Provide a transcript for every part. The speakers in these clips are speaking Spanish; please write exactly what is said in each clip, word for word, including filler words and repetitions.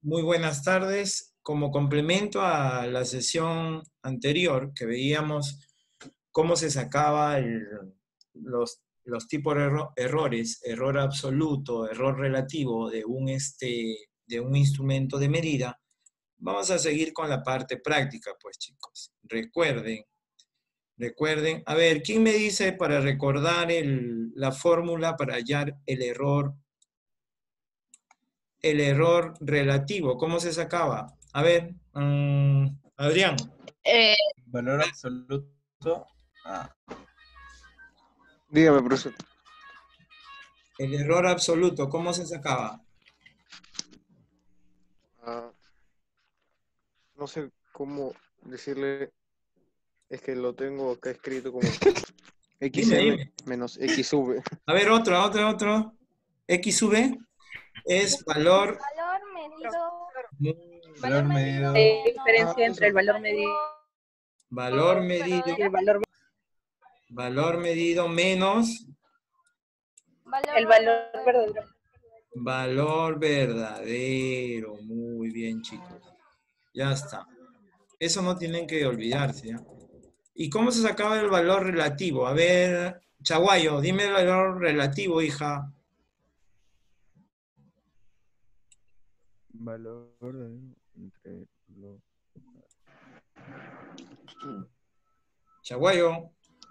Muy buenas tardes. Como complemento a la sesión anterior que veíamos cómo se sacaba el- los, los tipos de erro- errores, error absoluto, error relativo de un, este, de un instrumento de medida, vamos a seguir con la parte práctica, pues chicos. Recuerden, recuerden. A ver, ¿quién me dice para recordar el- la fórmula para hallar el error el error relativo? ¿Cómo se sacaba? A ver, mm, Adrián. Eh, Valor absoluto. Ah, Dígame, profesor. El error absoluto, ¿cómo se sacaba? Ah, no sé cómo decirle, es que lo tengo acá escrito como Dime, Xm dime. menos Xv. A ver, otro, otro, otro. X sub es valor... Valor medido. valor medido. hay menos diferencia entre el valor medido Valor Pero medido, y el valor, valor medido menos valor el valor verdadero. verdadero. valor verdadero. Muy bien, chicos. Ya está. Eso no tienen que olvidarse, ¿ya? ¿Y cómo se sacaba el valor relativo? A ver, Chaguayo, dime el valor relativo, hija. Valor verdadero entre los. Chaguayo.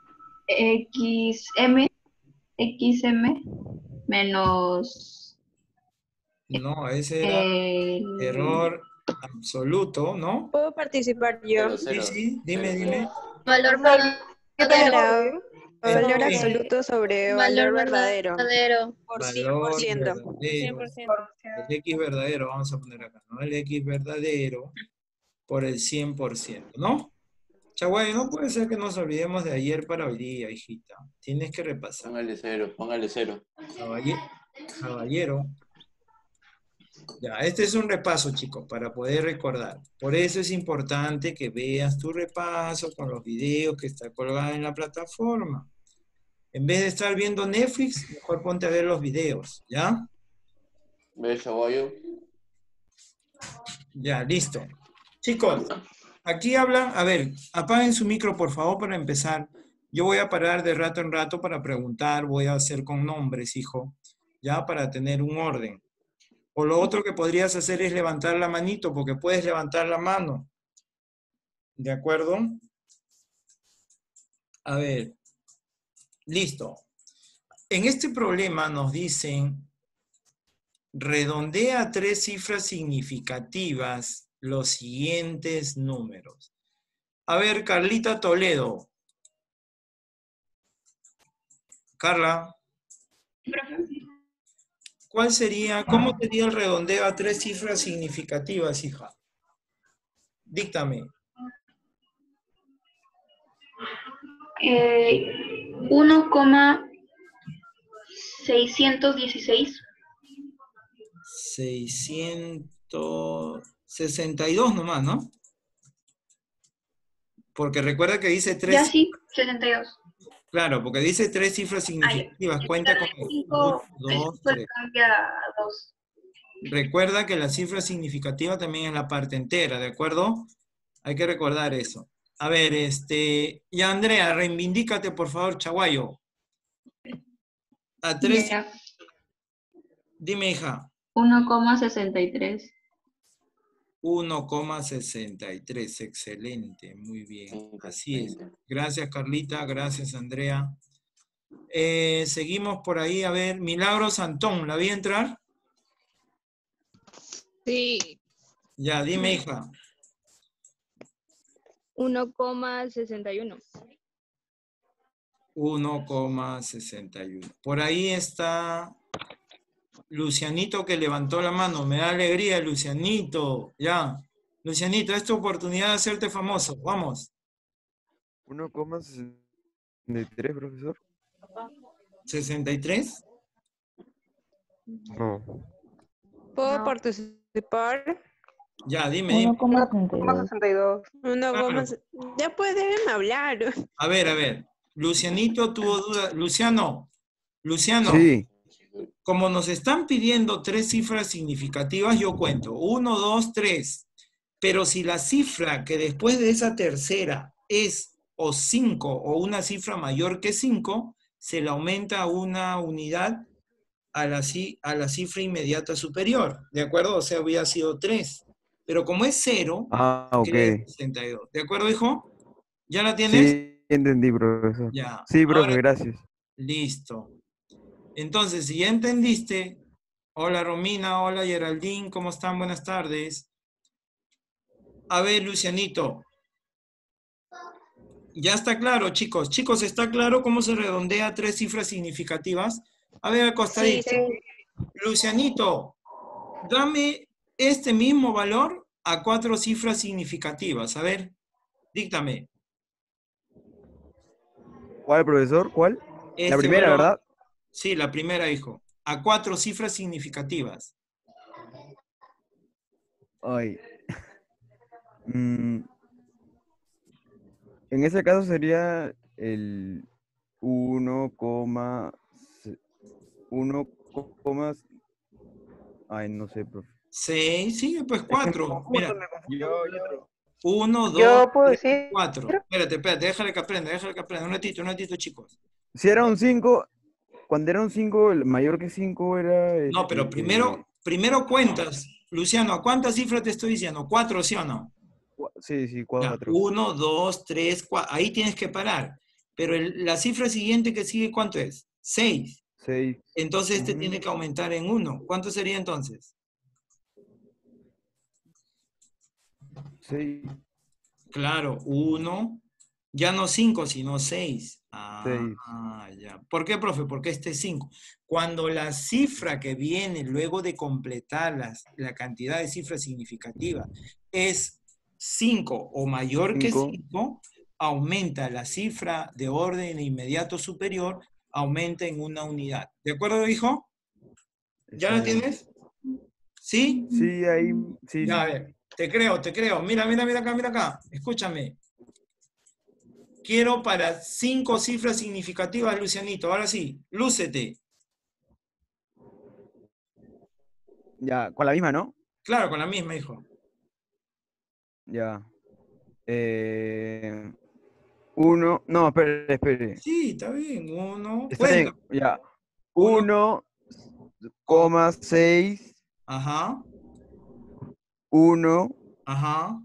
Xm, Xm menos No, ese era el error absoluto, ¿no? ¿Puedo participar yo? Sí, sí, dime, dime. Valor Para valor Entonces, absoluto sobre valor verdadero. Por valor cien por ciento. verdadero. por ciento. El X verdadero, vamos a poner acá, ¿no? El X verdadero por el cien por ciento, ¿no? Chaguay, no puede ser que nos olvidemos de ayer para hoy día, hijita. Tienes que repasar. Póngale cero, póngale cero. Caballe- Caballero. Ya, este es un repaso, chicos, para poder recordar. Por eso es importante que veas tu repaso con los videos que está colgado en la plataforma. En vez de estar viendo Netflix, mejor ponte a ver los videos, ¿ya? ¿Ves, Chaguayo? Ya, listo. Chicos, aquí hablan, a ver, apaguen su micro, por favor, para empezar. Yo voy a parar de rato en rato para preguntar, voy a hacer con nombres, hijo, ya, para tener un orden. O lo otro que podrías hacer es levantar la manito, porque puedes levantar la mano. ¿De acuerdo? A ver, listo. En este problema nos dicen, redondea a tres cifras significativas los siguientes números. A ver, Carlita Toledo. Carla. ¿Cuál sería, cómo sería el redondeo a tres cifras significativas, hija? Díctame. eh, uno coma seiscientos dieciséis. seiscientos sesenta y dos nomás, ¿no? Porque recuerda que dice tres. Ya sí, sesenta y dos. Claro, porque dice tres cifras significativas. Cuenta con uno, dos, tres. Cambia a dos. Recuerda que la cifra significativa también es la parte entera, ¿de acuerdo? Hay que recordar eso. A ver, este... Ya, Andrea, reivindícate, por favor, Chaguayo. A tres... Ya, Dime, hija. uno coma sesenta y tres. uno coma sesenta y tres, excelente, muy bien. Así es. Gracias, Carlita, gracias, Andrea. Eh, seguimos por ahí, a ver, Milagros Antón, ¿la vi entrar? Sí. Ya, dime, hija. uno coma sesenta y uno. uno coma sesenta y uno. Por ahí está Lucianito que levantó la mano. Me da alegría, Lucianito. Ya. Lucianito, es tu oportunidad de hacerte famoso. Vamos. uno coma sesenta y tres, profesor. ¿sesenta y tres? No. ¿Puedo No. participar? Ya, dime, dime. uno coma sesenta y dos. uno coma se- Ya puede, déjenme hablar. A ver, a ver. Lucianito tuvo duda. Luciano. Luciano. Sí. como nos están pidiendo tres cifras significativas, yo cuento. Uno, dos, tres. Pero si la cifra que después de esa tercera es o cinco o una cifra mayor que cinco, se le aumenta una unidad a la, a la cifra inmediata superior. ¿De acuerdo? O sea, hubiera sido tres. Pero como es cero, Ah, ok. queda sesenta y dos. ¿De acuerdo, hijo? ¿Ya la tienes? Sí, entendí, profesor. Ya. Sí, profe, Ahora, gracias. listo. Entonces, si ya entendiste, hola Romina, hola Geraldine, ¿cómo están? Buenas tardes. A ver, Lucianito. Ya está claro, chicos. Chicos, ¿está claro cómo se redondea tres cifras significativas? A ver, acostadito. Sí, Lucianito, dame este mismo valor a cuatro cifras significativas. A ver, díctame. ¿Cuál, profesor? ¿Cuál? La Este primera, valor, ¿verdad? sí, la primera, hijo. A cuatro cifras significativas. Ay. Mm, en ese caso sería el uno, uno, ay, no sé, profe. Seis, sigue pues Es que me cuatro. confundo, Mira, me confundo. Yo, yo. uno, dos, Yo puedo tres, decir, cuatro. Espérate, espérate, déjale que aprenda, déjale que aprenda. Un ratito, un ratito, chicos. Si era un cinco, cuando era un cinco, el mayor que cinco era No, pero este. primero, primero cuentas. Luciano, ¿a cuántas cifras te estoy diciendo? ¿Cuatro, sí o no? cua- Sí, sí, Ya, cuatro. uno, dos, tres, cuatro. Ahí tienes que parar. Pero el- la cifra siguiente que sigue, ¿cuánto es? Seis. Seis. Entonces este Ujú. tiene que aumentar en uno. ¿Cuánto sería entonces? Seis. Claro, uno. Ya no cinco, sino seis. Seis. Ah, ya. ¿Por qué, profe? Porque este es cinco. Cuando la cifra que viene luego de completar las- la cantidad de cifras significativas es cinco o mayor que Cinco. cinco, aumenta la cifra de orden inmediato superior, aumenta en una unidad. ¿De acuerdo, hijo? ¿Ya Está la bien. tienes? ¿Sí? Sí, ahí. Sí, Ya, a sí. ver. Te creo, te creo. Mira, mira, mira acá, mira acá. Escúchame. Quiero para cinco cifras significativas, Lucianito. Ahora sí, lúcete. Ya, con la misma, ¿no? Claro, con la misma, hijo. Ya. Eh, uno. No, espere, espere. Sí, está bien. Uno. Está Cuenta. bien, ya. Uno. Uno, co- coma, seis, Ajá. uno, Ajá.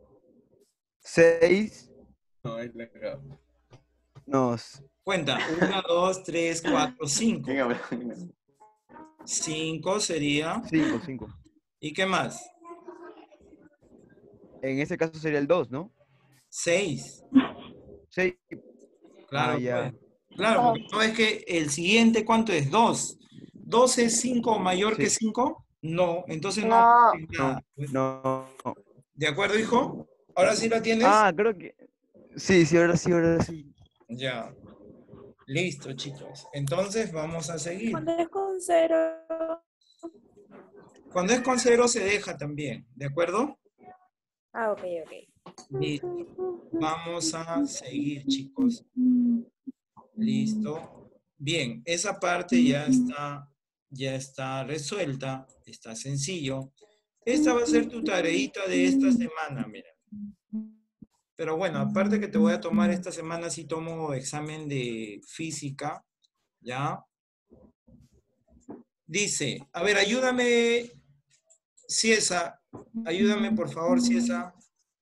seis, No, es la cagada. no, s- Cuenta. Uno, dos, tres, cuatro, cinco. ¿Quién habla? Cinco sería. cinco, cinco. ¿Y qué más? En ese caso sería el dos, ¿no? Seis. seis. Ah, Claro, ya. pues. Claro, porque no es que el siguiente, ¿cuánto es? Dos. ¿Dos es cinco mayor que Sí. cinco? No, entonces no no, es No, nada. pues. no, no. ¿De acuerdo, hijo? ¿Ahora sí la tienes? Ah, creo que. Sí, sí, ahora sí, ahora sí. Ya. Listo, chicos. Entonces vamos a seguir. cuando es con cero. Cuando es con cero se deja también, ¿de acuerdo? Ah, ok, ok. Listo. Vamos a seguir, chicos. Listo. Bien, esa parte ya está, ya está resuelta, está sencillo. Esta va a ser tu tareita de esta semana, mira. Pero bueno, aparte que te voy a tomar esta semana, sí tomo examen de física, ¿ya? Dice, a ver, ayúdame, Ciesa, ayúdame por favor, Ciesa.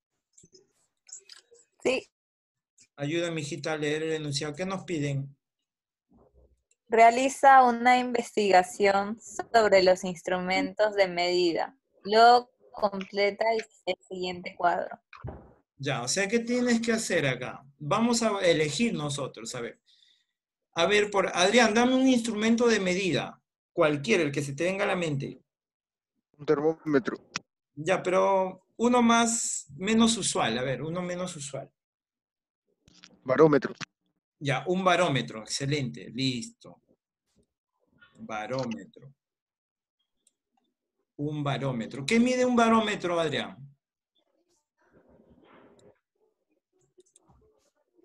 sí, Ayúdame, hijita, a leer el enunciado. ¿Qué nos piden? realiza una investigación sobre los instrumentos de medida. Luego completa el, el siguiente cuadro. Ya, o sea, ¿qué tienes que hacer acá? Vamos a elegir nosotros, a ver. A ver, por Adrián, dame un instrumento de medida, cualquiera, el que se te venga a la mente. Un termómetro. Ya, pero uno más, menos usual, a ver, uno menos usual. Barómetro. Ya, un barómetro, excelente, listo. Barómetro. Un barómetro. ¿Qué mide un barómetro, Adrián?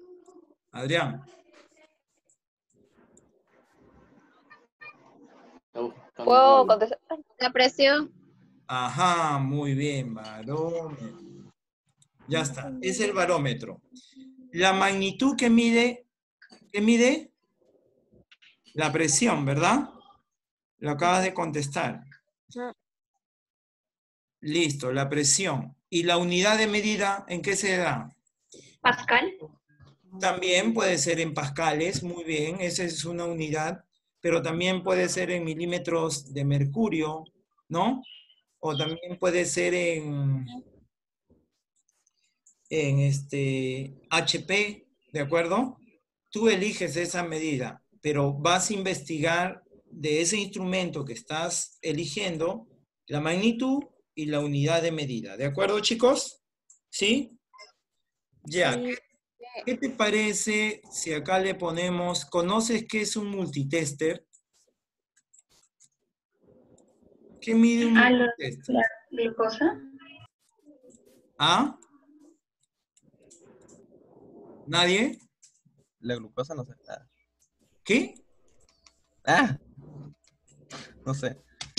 Adrián. Está buscando ¿Puedo Google. contestar? La presión. Ajá, muy bien, barómetro. Ya está, es el barómetro. La magnitud que mide, ¿qué mide? La presión, ¿verdad? Lo acabas de contestar. Listo, la presión. ¿Y la unidad de medida en qué se da? Pascal. También puede ser en pascales, muy bien, esa es una unidad, pero también puede ser en milímetros de mercurio, ¿no? O también puede ser en, en este H P, ¿de acuerdo? Tú eliges esa medida, pero vas a investigar de ese instrumento que estás eligiendo la magnitud y la unidad de medida, ¿de acuerdo, chicos? ¿Sí? Ya, Sí. ¿qué te parece si acá le ponemos, ¿conoces qué es un multitester? ¿Qué mide un Ah, lo- multitester? la glucosa. ¿Ah? ¿Nadie? La glucosa no sé. Ah, ¿Qué? ah, no sé.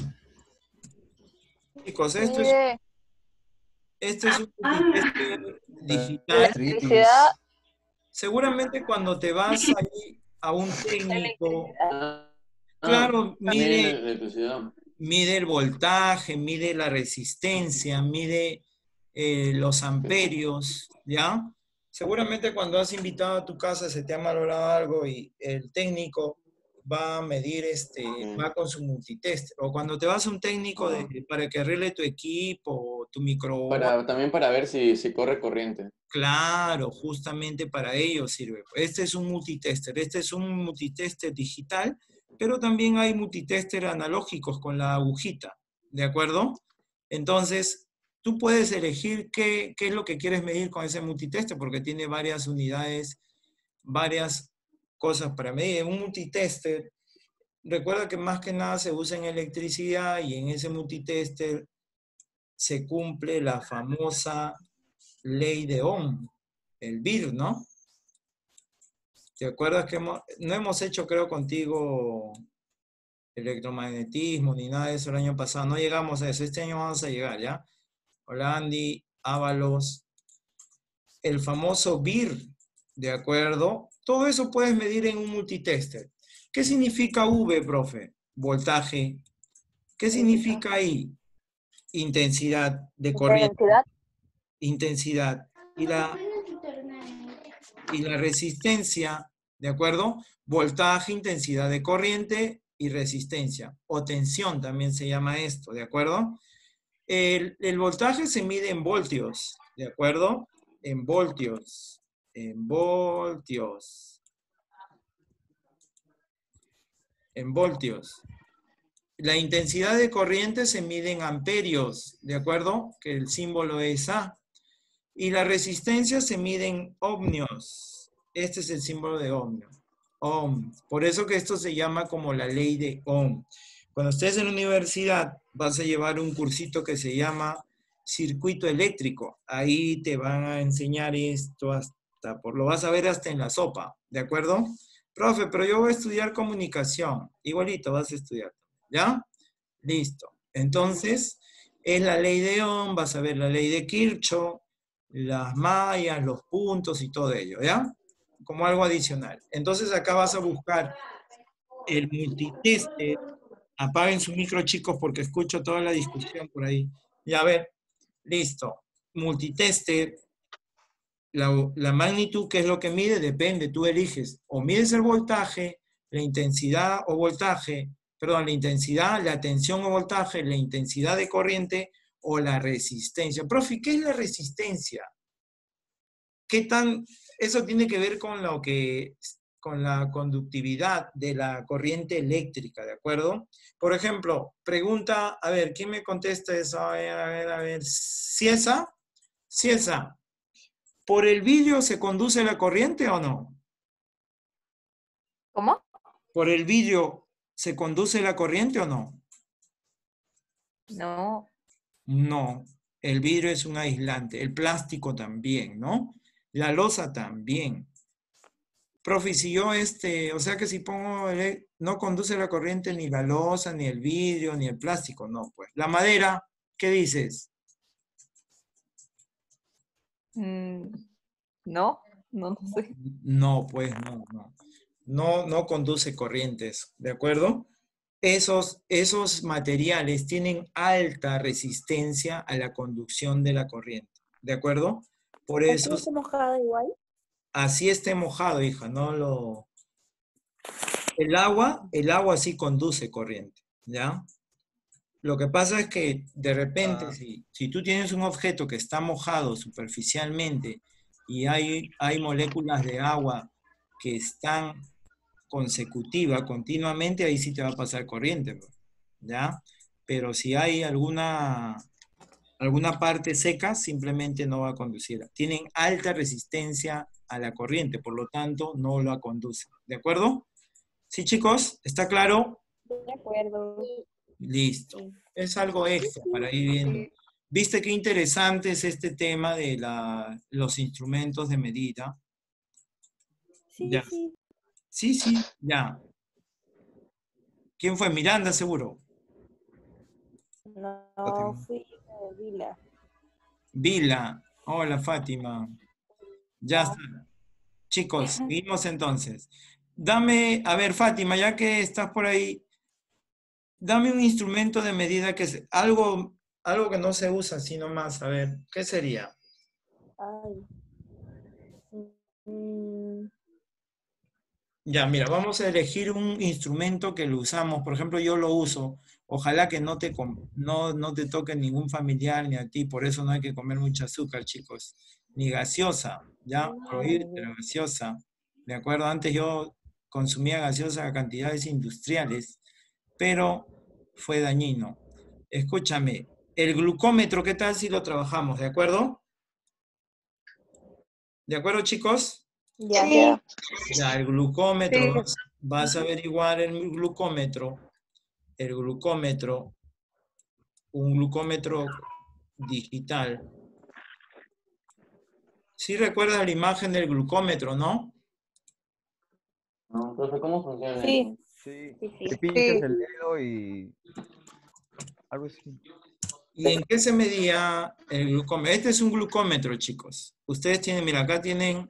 Chicos, esto es, Mide esto es un Ah, multitester digital. electricidad. Seguramente cuando te vas ahí a un técnico, Ah, claro, mide la mide, electricidad. mide el voltaje, mide la resistencia, mide eh, los amperios, ¿ya? Seguramente cuando has invitado a tu casa se te ha malogrado algo y el técnico va a medir, este, va con su multitester. O cuando te vas a un técnico de- para que arregle tu equipo, tu microondas. Para, también para ver si, si corre corriente. Claro, justamente para ello sirve. Este es un multitester, este es un multitester digital, pero también hay multitester analógicos con la agujita, ¿de acuerdo? Entonces, tú puedes elegir qué, qué es lo que quieres medir con ese multitester, porque tiene varias unidades, varias cosas para medir. Un multitester, recuerda que más que nada se usa en electricidad y en ese multitester se cumple la famosa ley de Ohm, el vir, ¿no? ¿Te acuerdas que hemos- no hemos hecho, creo, contigo electromagnetismo ni nada de eso el año pasado? No llegamos a eso. Este año vamos a llegar, ¿ya? Holandi, Ábalos, el famoso vir, ¿de acuerdo? Todo eso puedes medir en un multitester. ¿Qué significa V, profe? Voltaje. ¿Qué significa I? Intensidad de corriente. Intensidad. Intensidad. Y la, y la resistencia, ¿de acuerdo? Voltaje, intensidad de corriente y resistencia. O tensión también se llama esto, ¿de acuerdo? El, el voltaje se mide en voltios, ¿de acuerdo? En voltios. En voltios. En voltios. La intensidad de corriente se mide en amperios, ¿de acuerdo? Que el símbolo es A. Y la resistencia se mide en ohmios. Este es el símbolo de ohmio. Ohm. Por eso que esto se llama como la ley de Ohm. Cuando estés en la universidad vas a llevar un cursito que se llama circuito eléctrico. Ahí te van a enseñar esto hasta, por lo vas a ver hasta en la sopa, ¿de acuerdo? Profe, pero yo voy a estudiar comunicación. Igualito vas a estudiar, ¿ya? Listo. Entonces, es la ley de Ohm, vas a ver la ley de Kirchhoff, las mallas, los puntos y todo ello, ¿ya? Como algo adicional. Entonces acá vas a buscar el multitester. Apaguen su micro, chicos, porque escucho toda la discusión por ahí. Ya, a ver, listo. Multitester, la, la magnitud, ¿qué es lo que mide? Depende, tú eliges. O mides el voltaje, la intensidad o voltaje, perdón, la intensidad, la tensión o voltaje, la intensidad de corriente o la resistencia. Profe, ¿qué es la resistencia? ¿Qué tan, eso tiene que ver con lo que, con la conductividad de la corriente eléctrica, ¿de acuerdo? Por ejemplo, pregunta, a ver, ¿quién me contesta eso? A ver, a ver, a ver, Ciesa, Ciesa, ¿por el vidrio se conduce la corriente o no? ¿Cómo? ¿Por el vidrio se conduce la corriente o no? No. No, el vidrio es un aislante, el plástico también, ¿no? La loza también. Profe, si yo, este, o sea que si pongo, ele- no conduce la corriente ni la loza, ni el vidrio, ni el plástico, no, pues. La madera, ¿qué dices? Mm, no, no, no sé. No, pues, no, no. No, no conduce corrientes, ¿de acuerdo? Esos, esos materiales tienen alta resistencia a la conducción de la corriente, ¿de acuerdo? Por ¿Aquí eso, está mojado igual? así esté mojado, hija, no lo... El agua, el agua sí conduce corriente, ¿ya? Lo que pasa es que de repente, Ah. si, si tú tienes un objeto que está mojado superficialmente y hay, hay moléculas de agua que están consecutivas continuamente, ahí sí te va a pasar corriente, pues, ¿ya? Pero si hay alguna, alguna parte seca, simplemente no va a conducir. Tienen alta resistencia a la corriente, por lo tanto, no la conduce. ¿De acuerdo? ¿Sí, chicos? ¿Está claro? De acuerdo. Listo. Es algo extra para ir viendo. ¿Viste qué interesante es este tema de la, los instrumentos de medida? Sí, Ya. sí. Sí, sí, ya. ¿Quién fue? Miranda, seguro. No, Fátima. fui de Vila. Vila. Hola, Fátima. Ya está. Chicos, seguimos entonces. Dame, a ver, Fátima, ya que estás por ahí, dame un instrumento de medida que es algo, algo que no se usa así nomás. A ver, ¿qué sería? Ay. Mm, Ya, mira, vamos a elegir un instrumento que lo usamos. Por ejemplo, yo lo uso. Ojalá que no te, com- no, no te toque ningún familiar ni a ti. Por eso no hay que comer mucho azúcar, chicos. Ni gaseosa, ¿ya? Prohibir la gaseosa. ¿De acuerdo? Antes yo consumía gaseosa a cantidades industriales, pero fue dañino. Escúchame, el glucómetro, ¿qué tal si lo trabajamos? ¿De acuerdo? ¿De acuerdo, chicos? ya. Sí. Ya, el glucómetro, Sí. vas, vas a averiguar el glucómetro, el glucómetro, un glucómetro digital. Sí recuerdas la imagen del glucómetro, ¿no? No, profe, ¿cómo funciona? Sí. Sí, Sí, sí. te pinchas el dedo y algo así. ¿Y en qué se medía el glucómetro? Este es un glucómetro, chicos. Ustedes tienen, mira, acá tienen,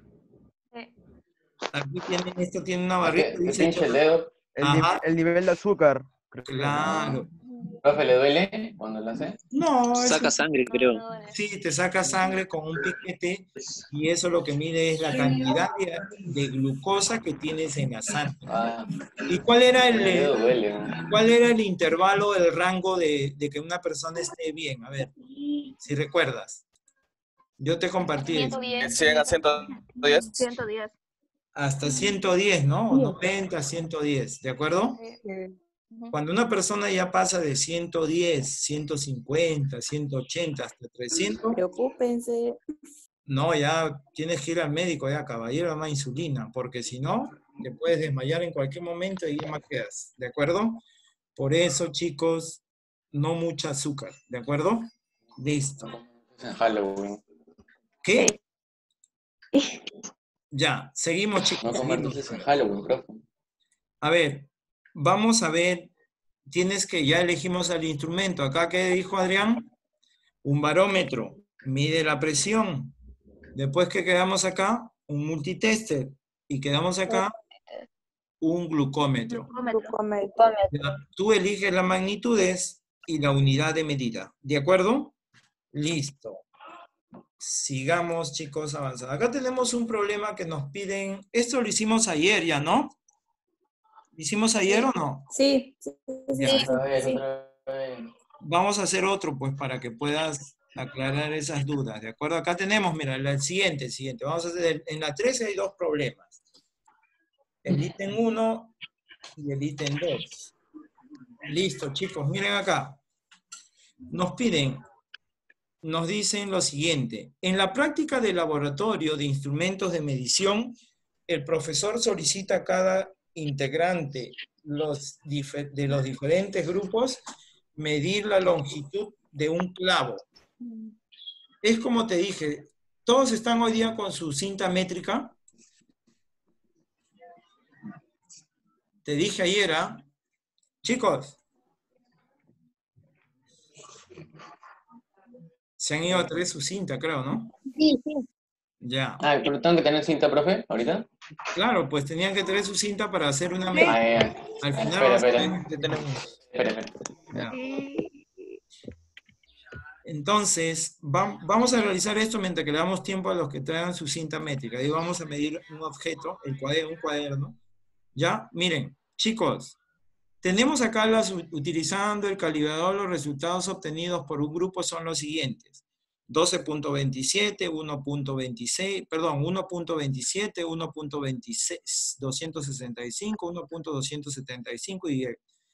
aquí tienen, esto tiene una ¿A barrita, qué? ¿Te dice, pinche el dedo? El, ni- ajá, el nivel de azúcar, creo. claro. ¿Profe, le duele cuando lo hace? No, es Saca sangre, creo. sí, te saca sangre con un piquete y eso lo que mide es la cantidad de, de glucosa que tienes en la sangre. Ah, ¿Y cuál era en el, el dedo duele, ¿no? cuál era el intervalo, el rango de, de que una persona esté bien? A ver, si recuerdas. Yo te compartí el- ciento diez. cien a ciento diez. ciento diez. hasta ciento diez, ¿no? O noventa, ciento diez, ¿de acuerdo? Cuando una persona ya pasa de ciento diez, ciento cincuenta, ciento ochenta hasta trescientos, Preocúpense. no, ya tienes que ir al médico, ya, caballero, más insulina, porque si no, te puedes desmayar en cualquier momento y más quedas, ¿de acuerdo? Por eso, chicos, no mucha azúcar, ¿de acuerdo? Listo. En Halloween. ¿Qué? Ya, seguimos, chicos. No comer seguimos. dulces en Halloween, profe. A ver, vamos a ver, tienes que, ya elegimos el instrumento. Acá, ¿qué dijo Adrián? Un barómetro, mide la presión. Después que quedamos acá, un multitester. Y quedamos acá, un glucómetro. Glucómetro. Ya, tú eliges las magnitudes y la unidad de medida. ¿De acuerdo? Listo. Sigamos, chicos, avanzando. Acá tenemos un problema que nos piden. Esto lo hicimos ayer ya, ¿no? ¿Lo hicimos ayer o no? Sí. Sí, sí, Ya. sí, Otra vez, sí. otra vez. Vamos a hacer otro, pues, para que puedas aclarar esas dudas. ¿De acuerdo? Acá tenemos, mira, el siguiente, el siguiente. Vamos a hacer, en la trece hay dos problemas. El ítem uno y el ítem dos. Listo, chicos, miren acá. Nos piden, nos dicen lo siguiente. En la práctica de laboratorio de instrumentos de medición, el profesor solicita a cada integrante los dife- de los diferentes grupos medir la longitud de un clavo. Es como te dije, todos están hoy día con su cinta métrica. te dije ayer, ¿ah? Chicos, se han ido a traer su cinta, creo, ¿no? Sí, sí. Ya. Ah, pero tengo que tener cinta, profe, ahorita. Claro, pues tenían que traer su cinta para hacer una Ah, medida. ya. Al final Espera, vamos a espera. ver qué tenemos. Espera, espera. Ya. Entonces, vam- vamos a realizar esto mientras que le damos tiempo a los que traigan su cinta métrica. Y vamos a medir un objeto, el cuaderno, un cuaderno. ¿Ya? Miren, chicos, tenemos acá las, utilizando el calibrador, los resultados obtenidos por un grupo son los siguientes. doce punto veintisiete, uno punto veintiséis, perdón, uno punto veintisiete, uno punto veintiséis, doscientos sesenta y cinco, uno punto doscientos setenta y cinco y diez.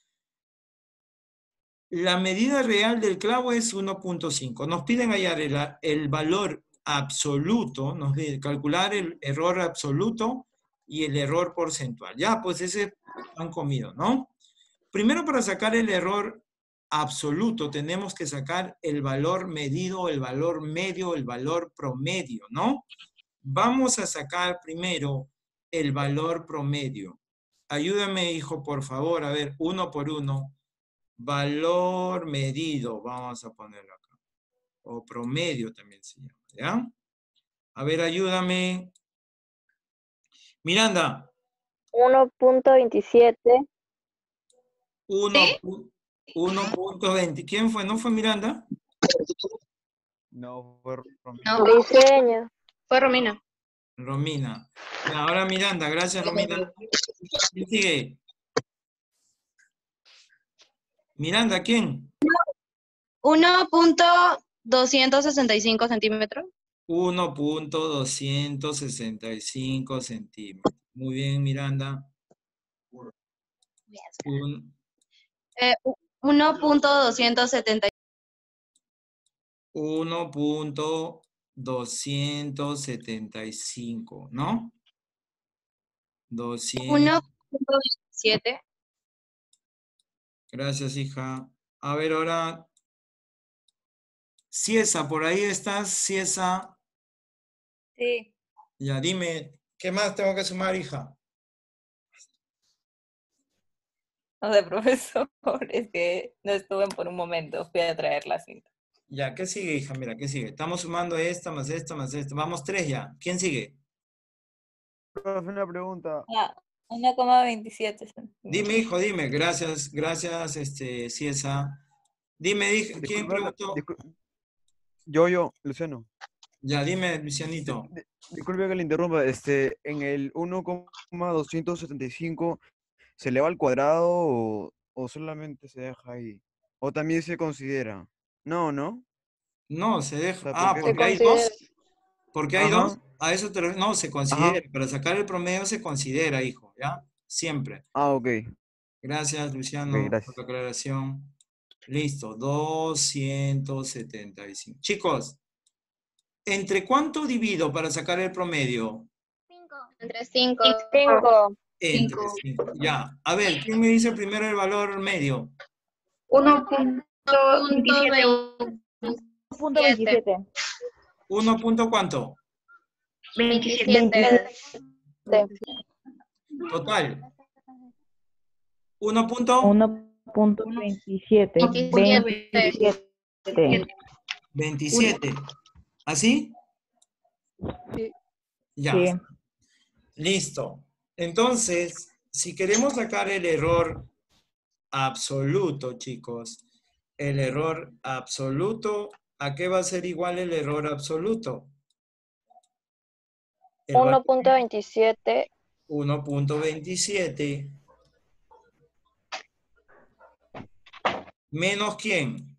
La medida real del clavo es uno punto cinco. Nos piden hallar el, el valor absoluto, nos piden calcular el error absoluto y el error porcentual. Ya, pues ese han comido, ¿no? Primero, para sacar el error absoluto, tenemos que sacar el valor medido, el valor medio, el valor promedio, ¿no? Vamos a sacar primero el valor promedio. Ayúdame, hijo, por favor, a ver, uno por uno. Valor medido, vamos a ponerlo acá. O promedio también se llama, ¿ya? A ver, ayúdame. Miranda. uno punto veintisiete. uno punto veinte. ¿Quién fue? ¿No fue Miranda? No, fue Romina. No, Diseño. fue Romina. Romina. Ya, ahora Miranda, gracias Romina. ¿Quién sigue? Miranda, ¿quién? uno punto doscientos sesenta y cinco centímetros. uno punto doscientos sesenta y cinco centímetros. Muy bien, Miranda. Un- Eh, uno punto doscientos setenta. uno punto doscientos setenta y cinco, ¿no? doscientos. uno punto veintisiete. Gracias, hija. A ver, ahora. Ciesa, por ahí estás, Ciesa. Sí. Ya, dime, ¿qué más tengo que sumar, hija? No sé, profesor, es que no estuve por un momento, fui a traer la cinta. Ya, ¿qué sigue, hija? Mira, ¿qué sigue? Estamos sumando esta, más esta, más esta. Vamos tres ya. ¿Quién sigue? Profe, una pregunta. Ah, uno coma veintisiete centímetros. Dime, hijo, dime. Gracias, gracias, este, Ciesa. Dime, dije, ¿quién Disculpa, preguntó? discul- Yo, yo, Luciano. Ya, dime, Lucianito. Di- Disculpe que le interrumpa. Este, en el uno coma doscientos setenta y cinco, ¿se eleva al cuadrado o, o solamente se deja ahí? ¿O también se considera? No, ¿no? No, se O deja. sea, Ah, porque... Se porque hay considera. dos. Porque hay dos. Ajá, A eso te re- No, se ajá. considera. Para sacar el promedio se considera, hijo. ¿Ya? Siempre. Ah, ok. Gracias, Ok, Luciano, por gracias. la aclaración. Listo, doscientos setenta y cinco. Chicos, ¿entre cuánto divido para sacar el promedio? Entre cinco. cinco. Entre Cinco. cinco. Ya. A ver, ¿quién me dice primero el valor medio? uno punto veintisiete. Punto veintisiete. ¿Uno punto cuánto? veintisiete. Total. ¿Uno punto? uno punto veintisiete. veintisiete. veintisiete. ¿Así? Sí. Ya. Sí. Listo. Entonces, si queremos sacar el error absoluto, chicos, el error absoluto, ¿a qué va a ser igual el error absoluto? El uno valor punto veintisiete. uno punto veintisiete. ¿Menos quién?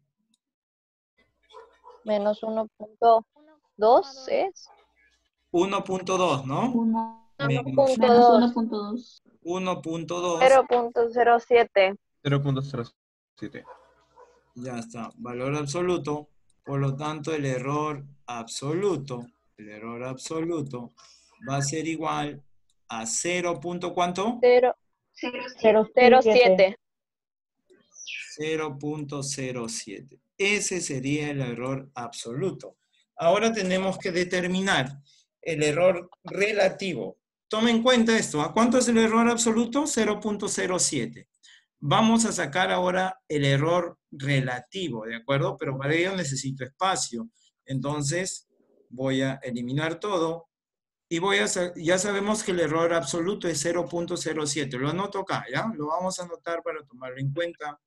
Menos uno punto dos es. uno punto dos, ¿no? uno Menos punto menos dos. uno punto dos. uno punto dos. cero punto cero siete. cero punto cero siete. Ya está. Valor absoluto. Por lo tanto, el error absoluto, el error absoluto va a ser igual a cero. ¿Cuánto? cero Cero. cero siete. cero punto cero siete. Ese sería el error absoluto. Ahora tenemos que determinar el error relativo. tome en cuenta esto. ¿A cuánto es el error absoluto? cero punto cero siete. Vamos a sacar ahora el error relativo, ¿de acuerdo? Pero para ello necesito espacio. Entonces, voy a eliminar todo. Y voy a, ya sabemos que el error absoluto es cero punto cero siete. Lo anoto acá, ¿ya? Lo vamos a anotar para tomarlo en cuenta.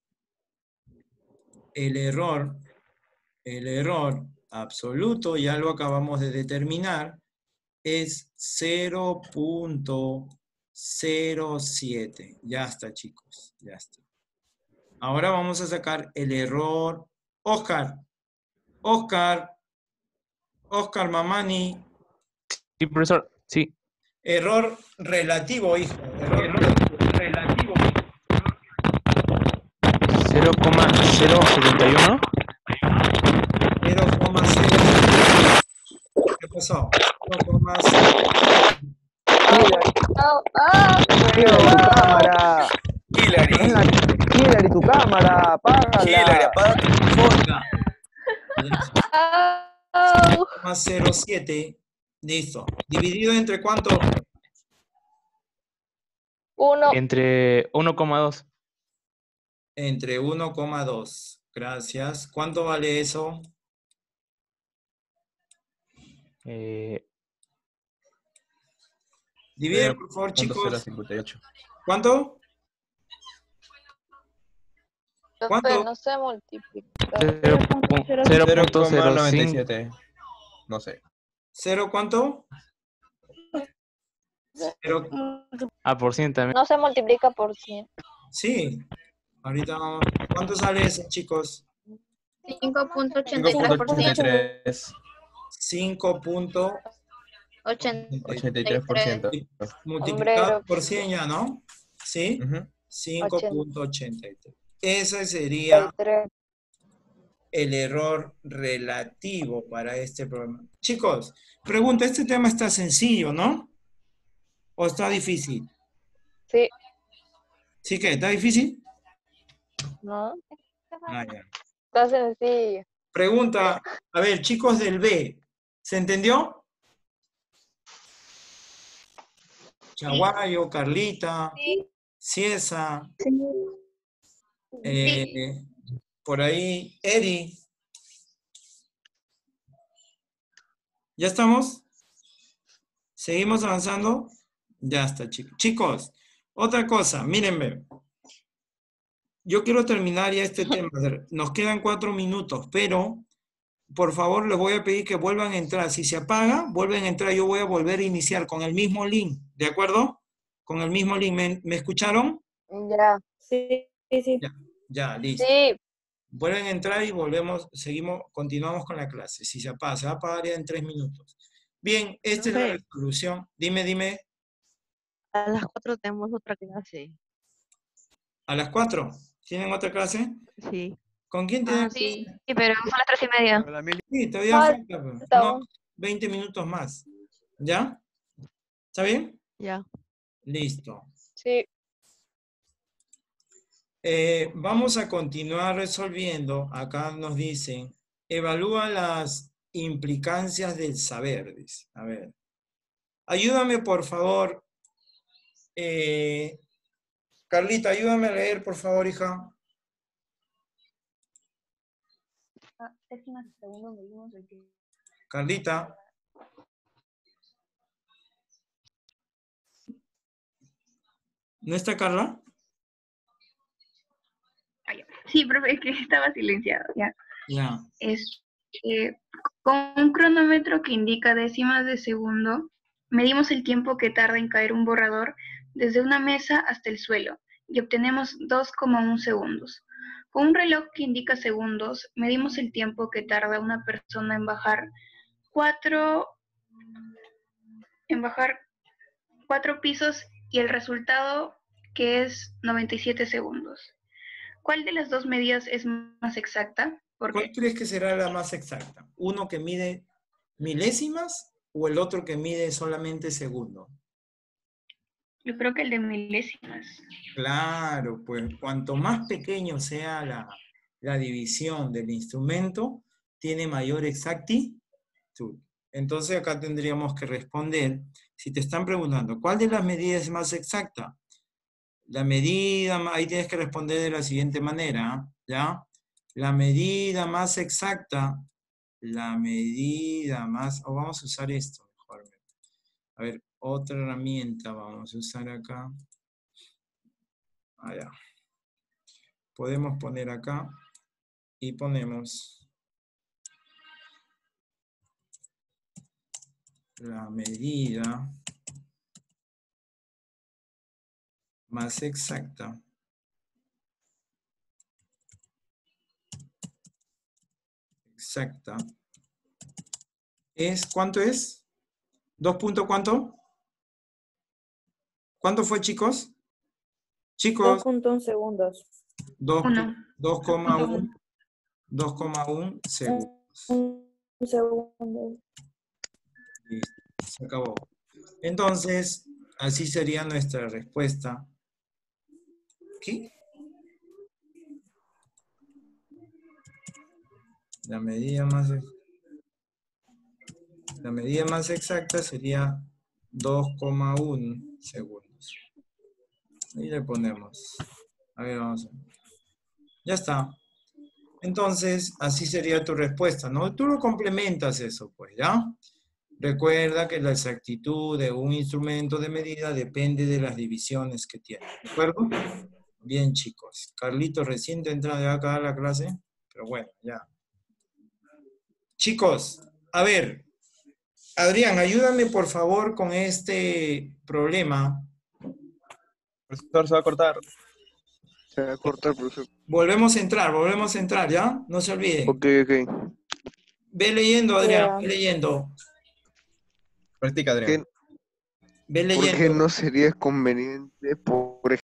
El error, el error absoluto, ya lo acabamos de determinar, es cero punto cero siete. Ya está, chicos, ya está. Ahora vamos a sacar el error. Oscar, Oscar, Oscar Mamani. Sí, profesor, sí. Error relativo, hijo. Error relativo. cero coma cero setenta y uno. cero coma cero. ¿Qué pasó? cero coma cero. Hillary, tu cámara. Hillary. Hillary, tu cámara. Apágala. Hillary, apaga tu teléfono. cero coma cero siete. Listo. ¿Dividido entre cuánto? Uno. Entre uno coma dos. Entre uno coma dos. Gracias. ¿Cuánto vale eso? Eh, Dividen, por favor, cero punto cero chicos. cincuenta y ocho. ¿Cuánto? ¿Cuánto? No se multiplica. cero punto cero noventa y cinco. siete. No sé. ¿Cero cuánto? Cero. Ah, por cien también. No se multiplica por cien. Sí. Ahorita vamos. ¿Cuánto sale eso, chicos? cinco punto cinco ochenta y tres punto por ochenta y ciento. tres. cinco punto ochenta. ochenta y tres por ciento. multiplicado Hombre, por cien ya, ¿no? ¿Sí? Ujú. cinco punto ochenta y tres. Ese sería tres. el error relativo para este problema. Chicos, pregunta, este tema está sencillo, ¿no? ¿O está difícil? Sí. ¿Sí qué? ¿Está difícil? No. Ah, ya. Está sencillo. Pregunta, a ver, chicos del B, ¿se entendió? Chaguayo, Carlita, Ciesa, eh, por ahí, Eri. ¿Ya estamos? ¿Seguimos avanzando? Ya está, chicos. Chicos, otra cosa, mírenme. Yo quiero terminar ya este tema. Nos quedan cuatro minutos, pero por favor les voy a pedir que vuelvan a entrar. Si se apaga, vuelven a entrar. Yo voy a volver a iniciar con el mismo link, ¿de acuerdo? Con el mismo link. ¿Me, me escucharon? Ya. Sí, sí. Ya, ya, listo. Sí. Vuelven a entrar y volvemos, seguimos, continuamos con la clase. Si se apaga, se va a apagar ya en tres minutos. Bien, esta es la resolución. Dime, dime. A las cuatro tenemos otra clase. ¿A las cuatro? ¿Tienen otra clase? Sí. ¿Con quién tienen? Sí, sí, pero son las tres y media. Sí, todavía falta. Pues. No, veinte minutos más. ¿Ya? ¿Está bien? Ya. Listo. Sí. Eh, vamos a continuar resolviendo. Acá nos dicen, evalúa las implicancias del saber. Dice. A ver. Ayúdame, por favor. Eh, Carlita, ayúdame a leer, por favor, hija. Carlita. ¿No está Carla? Sí, profe, es que estaba silenciado, ya. Ya. Es, eh, con un cronómetro que indica décimas de segundo, medimos el tiempo que tarda en caer un borrador desde una mesa hasta el suelo y obtenemos dos coma uno segundos. Con un reloj que indica segundos, medimos el tiempo que tarda una persona en bajar cuatro, en bajar cuatro pisos y el resultado que es noventa y siete segundos. ¿Cuál de las dos medidas es más exacta? ¿Por ¿Cuál qué? crees que será la más exacta? ¿Uno que mide milésimas o el otro que mide solamente segundos? Yo creo que el de milésimas. Claro, pues cuanto más pequeño sea la, la división del instrumento, tiene mayor exactitud. Entonces acá tendríamos que responder, Si te están preguntando, ¿cuál de las medidas es más exacta? La medida, ma- ahí tienes que responder de la siguiente manera, ¿ya? La medida más exacta, la medida más, o vamos a usar esto mejor. A ver, otra herramienta vamos a usar acá. Allá. Podemos poner acá y ponemos la medida más exacta exacta es, ¿cuánto es? ¿Dos punto cuánto? ¿Cuánto fue, chicos? Chicos, dos punto uno segundos. dos Uno. coma uno dos coma uno segundos. Un segundo. Listo, se acabó. Entonces, así sería nuestra respuesta. ¿Qué? La medida más, la medida más exacta sería dos coma uno segundos. Ahí le ponemos. A ver, vamos a ver. Ya está. Entonces, así sería tu respuesta, ¿no? Tú lo complementas eso, pues, ¿ya? Recuerda que la exactitud de un instrumento de medida depende de las divisiones que tiene, ¿de acuerdo? Bien, chicos. Carlitos recién te entra de acá a la clase, pero bueno, ya. Chicos, a ver, Adrián, ayúdame por favor con este problema. Profesor, se va a cortar. Se va a cortar, profesor. Volvemos a entrar, volvemos a entrar, ¿ya? No se olviden. Ok, ok. Ve leyendo, Adrián, Ya. ve leyendo. Practica, Adrián. ¿Qué- Ve ¿Por qué leyendo. no sería conveniente, por